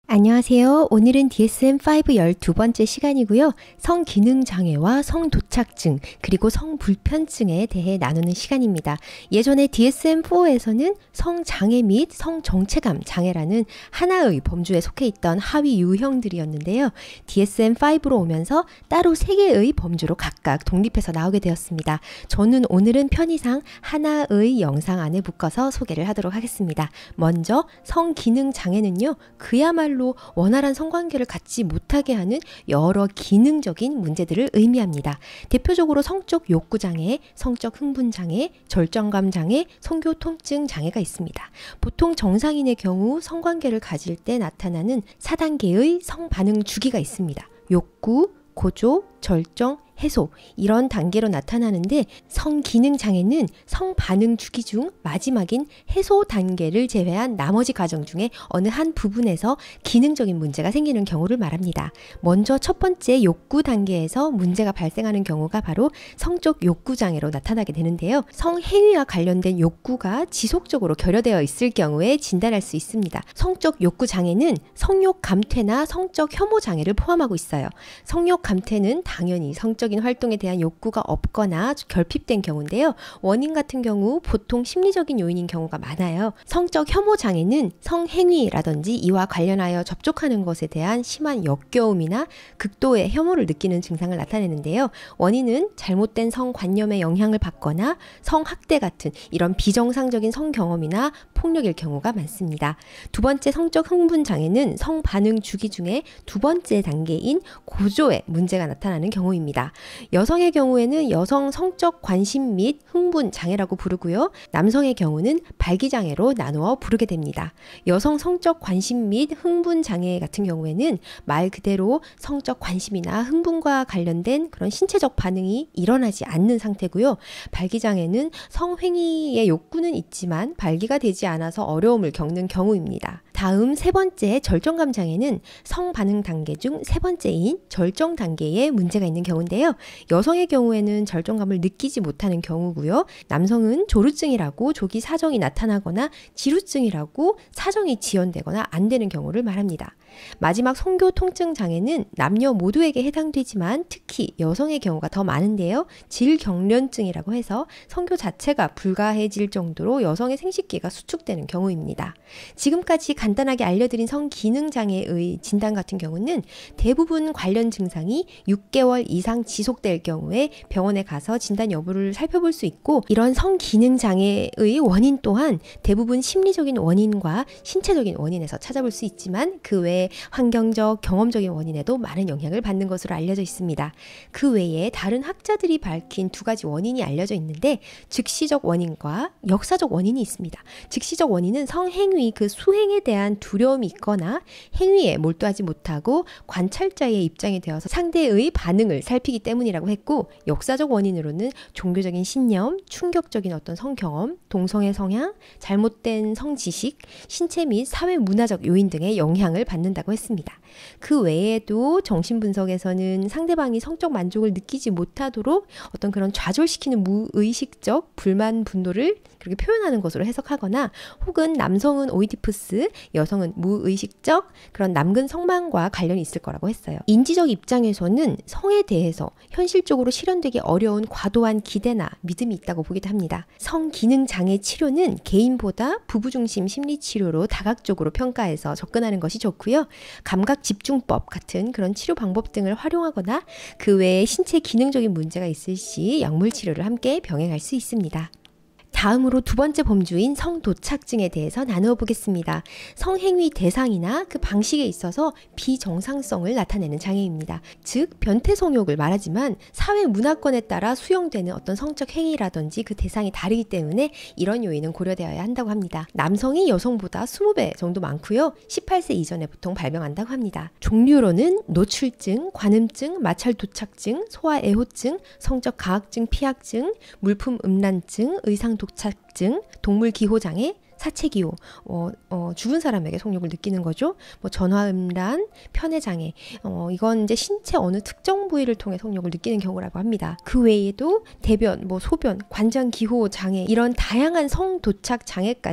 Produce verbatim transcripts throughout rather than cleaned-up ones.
안녕하세요. 오늘은 디에스엠 오 열두 번째 시간이고요. 성기능장애와 성도착증 그리고 성불편증에 대해 나누는 시간입니다. 예전에 디에스엠 사에서는 성장애 및 성정체감 장애라는 하나의 범주에 속해 있던 하위 유형들이었는데요. 디에스엠 오로 오면서 따로 세 개의 범주로 각각 독립해서 나오게 되었습니다. 저는 오늘은 편의상 하나의 영상 안에 묶어서 소개를 하도록 하겠습니다. 먼저 성기능장애는요. 그야말로 원활한 성관계를 갖지 못하게 하는 여러 기능적인 문제들을 의미합니다. 대표적으로 성적 욕구장애, 성적 흥분장애, 절정감장애, 성교통증 장애가 있습니다. 보통 정상인의 경우 성관계를 가질 때 나타나는 사 단계의 성반응 주기가 있습니다. 욕구, 고조, 절정, 해소 이런 단계로 나타나는데 성기능장애는 성반응 주기 중 마지막인 해소 단계를 제외한 나머지 과정 중에 어느 한 부분에서 기능적인 문제가 생기는 경우를 말합니다. 먼저 첫 번째 욕구 단계에서 문제가 발생하는 경우가 바로 성적 욕구장애로 나타나게 되는데요. 성행위와 관련된 욕구가 지속적으로 결여되어 있을 경우에 진단할 수 있습니다. 성적 욕구장애는 성욕 감퇴나 성적 혐오 장애를 포함하고 있어요. 성욕 감퇴는 당연히 성적 활동에 대한 욕구가 없거나 결핍된 경우인데요. 원인 같은 경우 보통 심리적인 요인인 경우가 많아요. 성적 혐오 장애는 성행위라든지 이와 관련하여 접촉하는 것에 대한 심한 역겨움이나 극도의 혐오를 느끼는 증상을 나타내는데요. 원인은 잘못된 성관념에 영향을 받거나 성학대 같은 이런 비정상적인 성경험이나 폭력일 경우가 많습니다. 두 번째 성적 흥분 장애는 성반응 주기 중에 두 번째 단계인 고조에 문제가 나타나는 경우입니다. 여성의 경우에는 여성 성적 관심 및 흥분 장애라고 부르고요. 남성의 경우는 발기장애로 나누어 부르게 됩니다. 여성 성적 관심 및 흥분 장애 같은 경우에는 말 그대로 성적 관심이나 흥분과 관련된 그런 신체적 반응이 일어나지 않는 상태고요. 발기장애는 성행위의 욕구는 있지만 발기가 되지 않아서 어려움을 겪는 경우입니다. 다음 세 번째 절정감 장애는 성반응 단계 중 세 번째인 절정 단계에 문제가 있는 경우인데요. 여성의 경우에는 절정감을 느끼지 못하는 경우고요. 남성은 조루증이라고 조기 사정이 나타나거나 지루증이라고 사정이 지연되거나 안 되는 경우를 말합니다. 마지막 성교통증 장애는 남녀 모두에게 해당되지만 특히 여성의 경우가 더 많은데요. 질경련증이라고 해서 성교 자체가 불가해질 정도로 여성의 생식기가 수축되는 경우입니다. 지금까지 간단하게 알려드린 성기능장애의 진단 같은 경우는 대부분 관련 증상이 육 개월 이상 지속될 경우에 병원에 가서 진단 여부를 살펴볼 수 있고 이런 성기능장애의 원인 또한 대부분 심리적인 원인과 신체적인 원인에서 찾아볼 수 있지만 그 외에 환경적, 경험적인 원인에도 많은 영향을 받는 것으로 알려져 있습니다. 그 외에 다른 학자들이 밝힌 두 가지 원인이 알려져 있는데 즉시적 원인과 역사적 원인이 있습니다. 즉시적 원인은 성행위 그 수행에 대한 두려움이 있거나 행위에 몰두하지 못하고 관찰자의 입장이 되어서 상대의 반응을 살피기 때문이라고 했고 역사적 원인으로는 종교적인 신념, 충격적인 어떤 성경험, 동성애 성향, 잘못된 성지식, 신체 및 사회 문화적 요인 등의 영향을 받는다고 했습니다. 그 외에도 정신분석에서는 상대방이 성적 만족을 느끼지 못하도록 어떤 그런 좌절시키는 무의식적 불만 분노를 그렇게 표현하는 것으로 해석하거나 혹은 남성은 오이디푸스, 여성은 무의식적 그런 남근 성만과 관련이 있을 거라고 했어요. 인지적 입장에서는 성에 대해서 현실적으로 실현되기 어려운 과도한 기대나 믿음이 있다고 보기도 합니다. 성기능장애 치료는 개인보다 부부중심 심리치료로 다각적으로 평가해서 접근하는 것이 좋고요. 감각집중법 같은 그런 치료 방법 등을 활용하거나 그 외에 신체 기능적인 문제가 있을 시 약물치료를 함께 병행할 수 있습니다. 다음으로 두 번째 범주인 성도착증에 대해서 나누어 보겠습니다. 성행위 대상이나 그 방식에 있어서 비정상성을 나타내는 장애입니다. 즉 변태 성욕을 말하지만 사회 문화권에 따라 수용되는 어떤 성적 행위라든지 그 대상이 다르기 때문에 이런 요인은 고려되어야 한다고 합니다. 남성이 여성보다 이십 배 정도 많고요. 십팔 세 이전에 보통 발병한다고 합니다. 종류로는 노출증, 관음증, 마찰도착증, 소아애호증, 성적 가학증, 피학증, 물품 음란증, 의상도 도착증, 동물 기호장애, 사체기호, 어, 어, 죽은 사람에게 성욕을 느끼는 거죠. 뭐 전화음란, 편애장애, 어, 이건 이제 신체 어느 특정 부위를 통해 성욕을 느끼는 경우라고 합니다. 그 외에도 대변, 뭐 소변, 관장기호 장애 이런 다양한 성도착 장애까지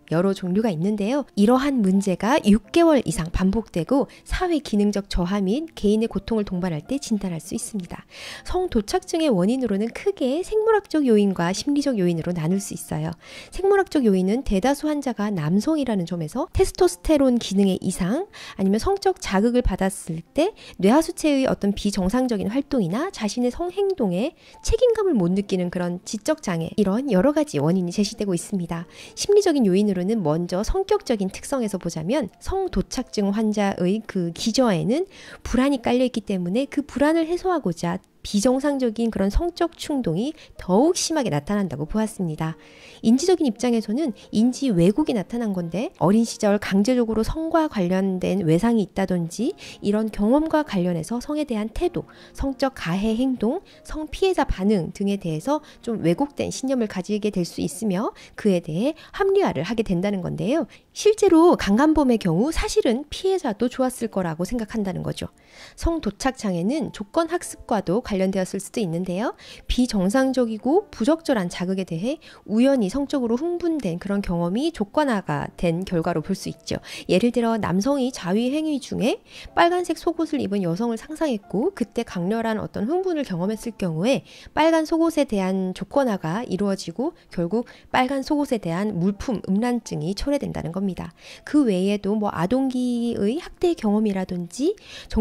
여러 종류가 있는데요. 이러한 문제가 육 개월 이상 반복되고 사회 기능적 저하 및 개인의 고통을 동반할 때 진단할 수 있습니다. 성도착증의 원인으로는 크게 생물학적 요인과 심리적 요인으로 나눌 수 있어요. 생물학적 요인은 대다수 환자가 남성이라는 점에서 테스토스테론 기능의 이상, 아니면 성적 자극을 받았을 때 뇌하수체의 어떤 비정상적인 활동이나 자신의 성행동에 책임감을 못 느끼는 그런 지적 장애, 이런 여러 가지 원인이 제시되고 있습니다. 심리적인 요인으로는 먼저 성격적인 특성에서 보자면 성도착증 환자의 그 기저에는 불안이 깔려있기 때문에 그 불안을 해소하고자 비정상적인 그런 성적 충동이 더욱 심하게 나타난다고 보았습니다. 인지적인 입장에서는 인지 왜곡이 나타난 건데, 어린 시절 강제적으로 성과 관련된 외상이 있다든지 이런 경험과 관련해서 성에 대한 태도, 성적 가해 행동, 성 피해자 반응 등에 대해서 좀 왜곡된 신념을 가지게 될 수 있으며 그에 대해 합리화를 하게 된다는 건데요. 실제로 강간범의 경우 사실은 피해자도 좋았을 거라고 생각한다는 거죠. 성도착 장애는 조건 학습과도 관련되었을 수도 있는데요. 비정상적이고 부적절한 자극에 대해 우연히 성적으로 흥분된 그런 경험이 조건화가 된 결과로 볼 수 있죠. 예를 들어 남성이 자위 행위 중에 빨간색 속옷을 입은 여성을 상상했고 그때 강렬한 어떤 흥분을 경험했을 경우에 빨간 속옷에 대한 조건화가 이루어지고 결국 빨간 속옷에 대한 물품 음란증이 초래된다는 겁니다. 그 외에도 뭐 아동기의 학대 경험이라든지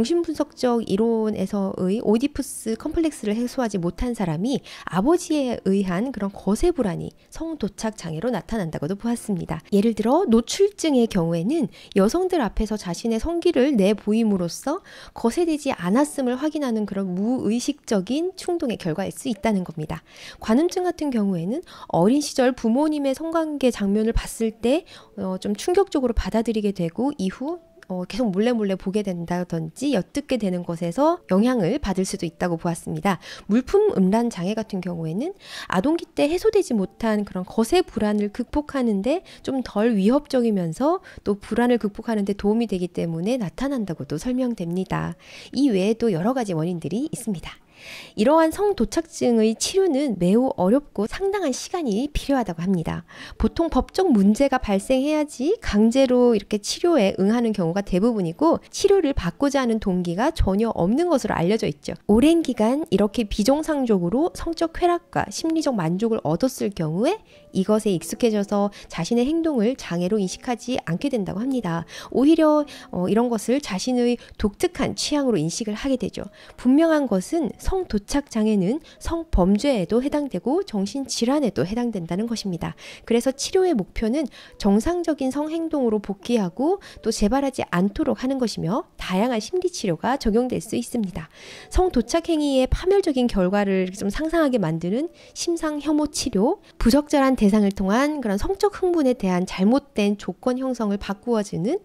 정신분석적 이론에서의 오디푸스 컴플렉스를 해소하지 못한 사람이 아버지에 의한 그런 거세 불안이 성도착 장애로 나타난다고도 보았습니다. 예를 들어 노출증의 경우에는 여성들 앞에서 자신의 성기를 내보임으로써 거세되지 않았음을 확인하는 그런 무의식적인 충동의 결과일 수 있다는 겁니다. 관음증 같은 경우에는 어린 시절 부모님의 성관계 장면을 봤을 때 어, 좀 충격적으로 받아들이게 되고 이후 어, 계속 몰래 몰래 보게 된다든지 엿듣게 되는 것에서 영향을 받을 수도 있다고 보았습니다. 물품 음란 장애 같은 경우에는 아동기 때 해소되지 못한 그런 거세 불안을 극복하는데 좀 덜 위협적이면서 또 불안을 극복하는데 도움이 되기 때문에 나타난다고도 설명됩니다. 이 외에도 여러 가지 원인들이 있습니다. 이러한 성도착증의 치료는 매우 어렵고 상당한 시간이 필요하다고 합니다. 보통 법적 문제가 발생해야지 강제로 이렇게 치료에 응하는 경우가 대부분이고 치료를 받고자 하는 동기가 전혀 없는 것으로 알려져 있죠. 오랜 기간 이렇게 비정상적으로 성적 쾌락과 심리적 만족을 얻었을 경우에 이것에 익숙해져서 자신의 행동을 장애로 인식하지 않게 된다고 합니다. 오히려 어, 이런 것을 자신의 독특한 취향으로 인식을 하게 되죠. 분명한 것은 성도착 장애는 성범죄에도 해당되고 정신질환에도 해당된다는 것입니다. 그래서 치료의 목표는 정상적인 성행동으로 복귀하고 또 재발하지 않도록 하는 것이며 다양한 심리치료가 적용될 수 있습니다. 성도착 행위의 파멸적인 결과를 좀 상상하게 만드는 심상혐오 치료, 부적절한 대상을 통한 그런 성적 흥분에 대한 잘못된 조건 형성을 바꾸어주는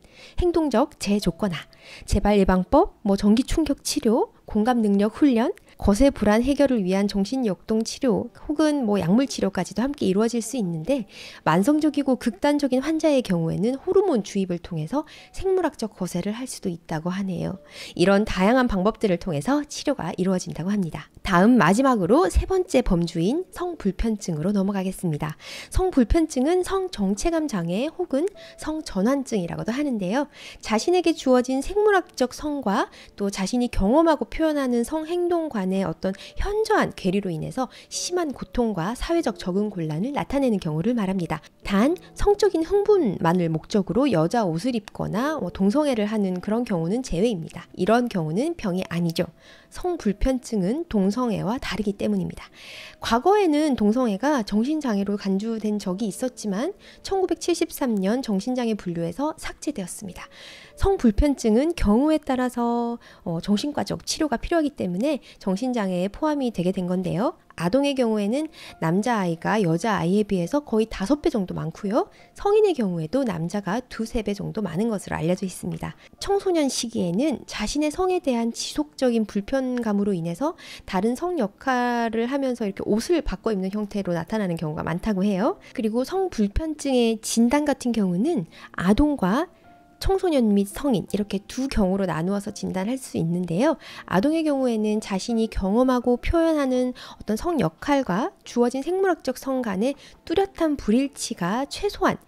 행동적 재조건화, 재발 예방법, 뭐 전기 충격 치료, 공감 능력 훈련, 거세 불안 해결을 위한 정신역동 치료 혹은 뭐 약물 치료까지도 함께 이루어질 수 있는데 만성적이고 극단적인 환자의 경우에는 호르몬 주입을 통해서 생물학적 거세를 할 수도 있다고 하네요. 이런 다양한 방법들을 통해서 치료가 이루어진다고 합니다. 다음 마지막으로 세 번째 범주인 성불편증으로 넘어가겠습니다. 성불편증은 성정체감 장애 혹은 성전환증이라고도 하는데요. 자신에게 주어진 생물학적 성과 또 자신이 경험하고 표현하는 성행동관의 어떤 현저한 괴리로 인해서 심한 고통과 사회적 적응 곤란을 나타내는 경우를 말합니다. 단 성적인 흥분만을 목적으로 여자 옷을 입거나 동성애를 하는 그런 경우는 제외입니다. 이런 경우는 병이 아니죠. 성불편증은 동성애와 다르기 때문입니다. 과거에는 동성애가 정신장애로 간주된 적이 있었지만 천구백칠십삼 년 정신장애 분류에서 삭제되었습니다. 성불편증은 경우에 따라서 어, 정신과적 치료가 필요하기 때문에 정신장애에 포함이 되게 된 건데요. 아동의 경우에는 남자아이가 여자아이에 비해서 거의 다섯 배 정도 많고요. 성인의 경우에도 남자가 두세 배 정도 많은 것으로 알려져 있습니다. 청소년 시기에는 자신의 성에 대한 지속적인 불편감으로 인해서 다른 성 역할을 하면서 이렇게 옷을 바꿔 입는 형태로 나타나는 경우가 많다고 해요. 그리고 성불편증의 진단 같은 경우는 아동과 청소년 및 성인 이렇게 두 경우로 나누어서 진단할 수 있는데요. 아동의 경우에는 자신이 경험하고 표현하는 어떤 성 역할과 주어진 생물학적 성 간의 뚜렷한 불일치가 최소한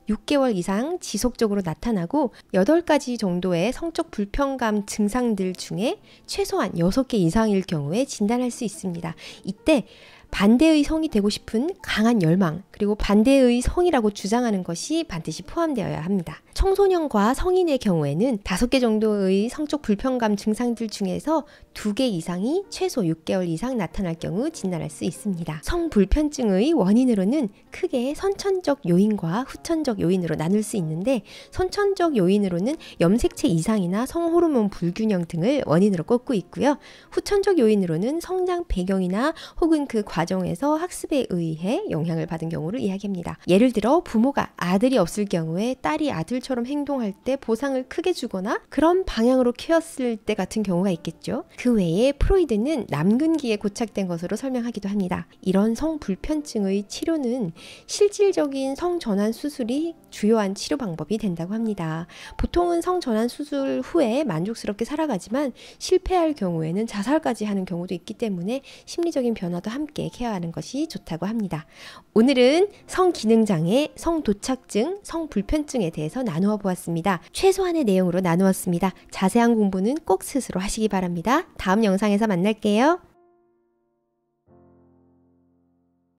육 개월 이상 지속적으로 나타나고 여덟 가지 정도의 성적 불편감 증상들 중에 최소한 여섯 개 이상일 경우에 진단할 수 있습니다. 이때 반대의 성이 되고 싶은 강한 열망, 그리고 반대의 성이라고 주장하는 것이 반드시 포함되어야 합니다. 청소년과 성인의 경우에는 다섯 개 정도의 성적 불편감 증상들 중에서 두 개 이상이 최소 육 개월 이상 나타날 경우 진단할 수 있습니다. 성불편증의 원인으로는 크게 선천적 요인과 후천적 요인으로 나눌 수 있는데, 선천적 요인으로는 염색체 이상이나 성호르몬 불균형 등을 원인으로 꼽고 있고요. 후천적 요인으로는 성장 배경이나 혹은 그 과정에서 학습에 의해 영향을 받은 경우를 이야기합니다. 예를 들어 부모가 아들이 없을 경우에 딸이 아들처럼 행동할 때 보상을 크게 주거나 그런 방향으로 키웠을 때 같은 경우가 있겠죠. 그 외에 프로이드는 남근기에 고착된 것으로 설명하기도 합니다. 이런 성불편증의 치료는 실질적인 성전환 수술이 주요한 치료 방법이 된다고 합니다. 보통은 성전환 수술 후에 만족스럽게 살아가지만 실패할 경우에는 자살까지 하는 경우도 있기 때문에 심리적인 변화도 함께 케어하는 것이 좋다고 합니다. 오늘은 성기능장애, 성도착증, 성불편증에 대해서 나누어 보았습니다. 최소한의 내용으로 나누었습니다. 자세한 공부는 꼭 스스로 하시기 바랍니다. 다음 영상에서 만날게요.